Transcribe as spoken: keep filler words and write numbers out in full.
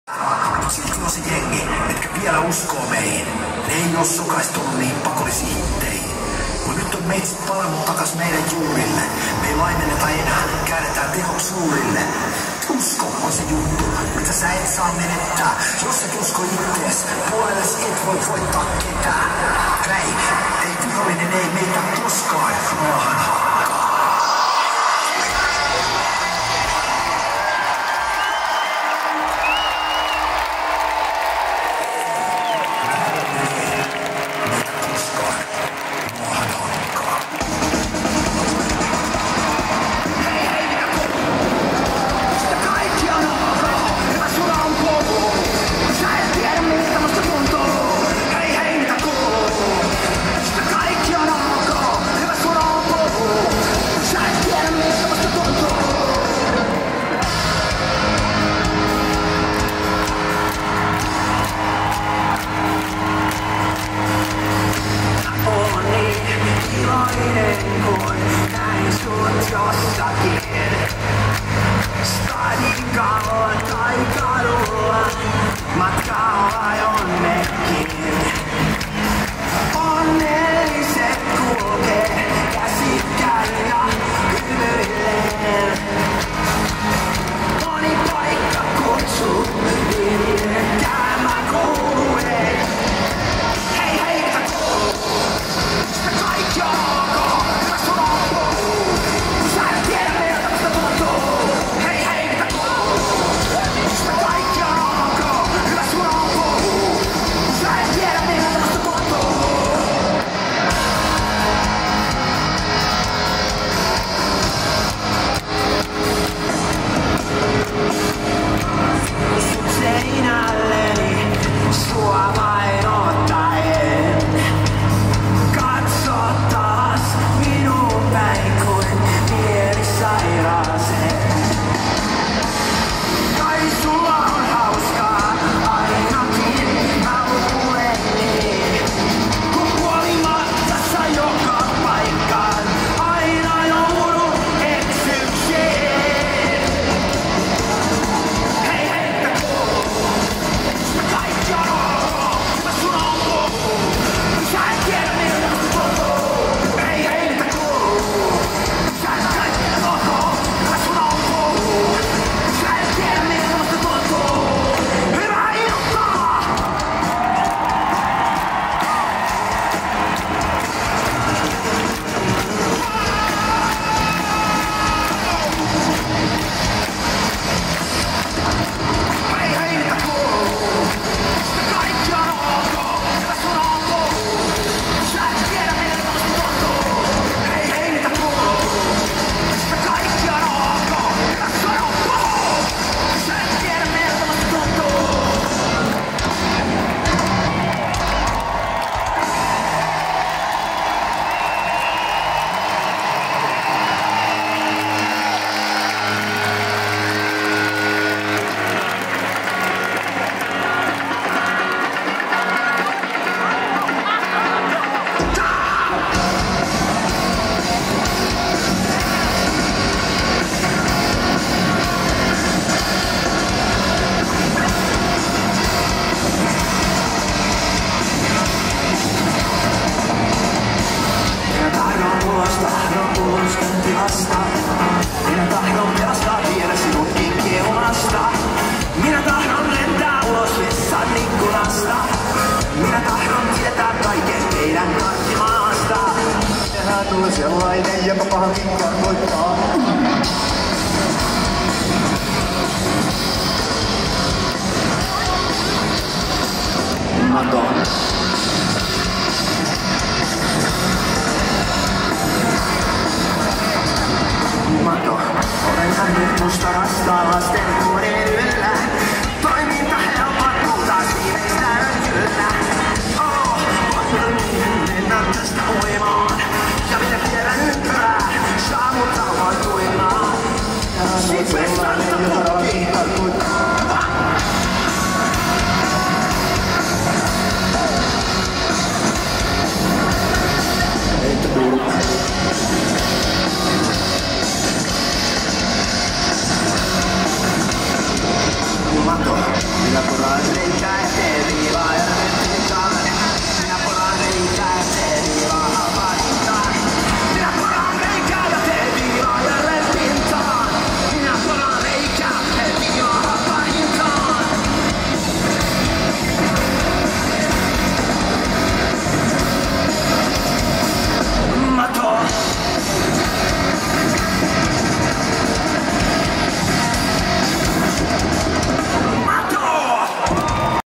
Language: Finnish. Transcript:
Mut silti on se jengi, etkä vielä uskoo meihin. Ne ei oo sokaistunut niihin pakollisiin hitteihin. Mut nyt on meitsit palannut takas meidän juurille. Me ei laimenneta enää, käännetään tehot suurille. Usko on se juttu, mitä sä et saa menettää. Jos et usko ittees, puolelles et voi voittaa ketään. Hei, ei vihollinen ei meitä koskaan maahan hakkaa. Sellainen, joka pahan voittaa.